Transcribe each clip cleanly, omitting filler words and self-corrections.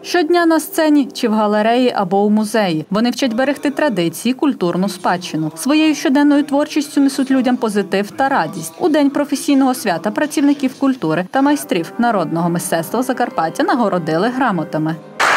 Щодня на сцені, чи в галереї або у музеї. Вони вчать берегти традиції, культурну спадщину. Своєю щоденною творчістю несуть людям позитив та радість. У День професійного свята працівників культури та майстрів народного мистецтва Закарпаття нагородили грамотами.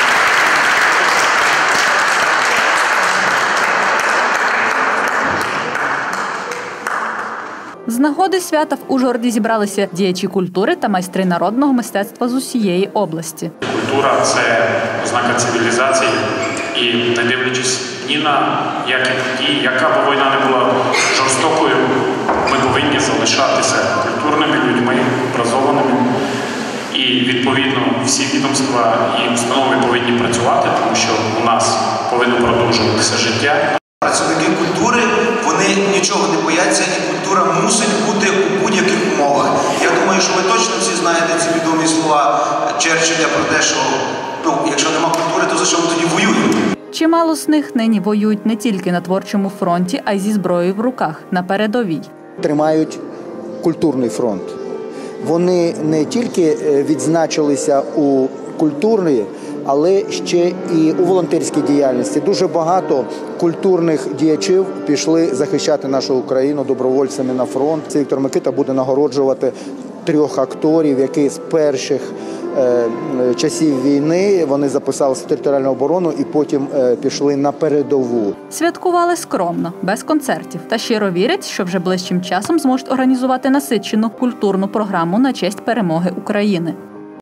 З нагоди свята в Ужгороді зібралися діячі культури та майстри народного мистецтва з усієї області. Культура – це ознака цивілізації і, не дивлячись ні на які події, яка б війна не була жорстокою, ми повинні залишатися культурними людьми, образованими. І, відповідно, всі відомства і установи повинні працювати, тому що у нас повинно продовжуватися життя. Працівники культури, вони нічого не бояться, і культура мусить бути у будь-яких умовах. Я думаю, що ви точно всі знаєте ці відомі слова Черчилля про те, що якщо нема культури, то за що ми тоді воюємо? Чимало з них нині воюють не тільки на творчому фронті, а й зі зброєю в руках, на передовій. Тримають культурний фронт. Вони не тільки відзначилися у культурній, але ще і у волонтерській діяльності. Дуже багато культурних діячів пішли захищати нашу Україну добровольцями на фронт. Віктор Микита буде нагороджувати 3 акторів, які з перших часів війни вони записалися в територіальну оборону і потім пішли на передову. Святкували скромно, без концертів, та щиро вірять, що вже ближчим часом зможуть організувати насичену культурну програму на честь перемоги України.